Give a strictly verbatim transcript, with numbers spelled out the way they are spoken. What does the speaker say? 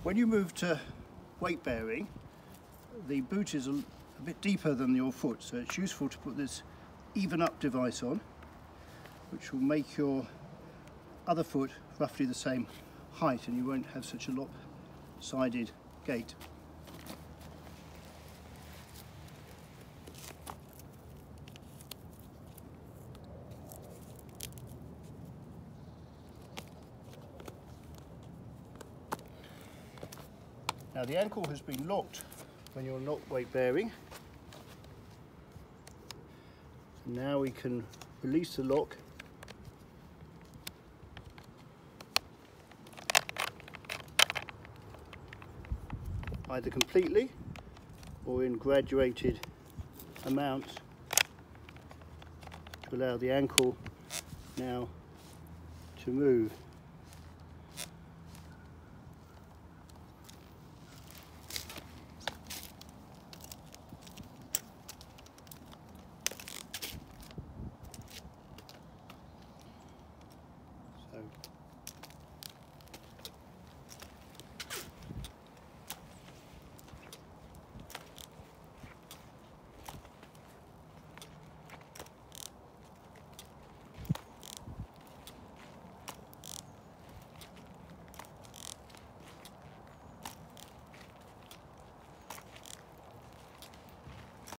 When you move to weight bearing, the boot is a, a bit deeper than your foot, so it's useful to put this even up device on, which will make your other foot roughly the same height, and you won't have such a lopsided gait. Now the ankle has been locked when you're not weight bearing. And now we can release the lock either completely or in graduated amounts to allow the ankle now to move.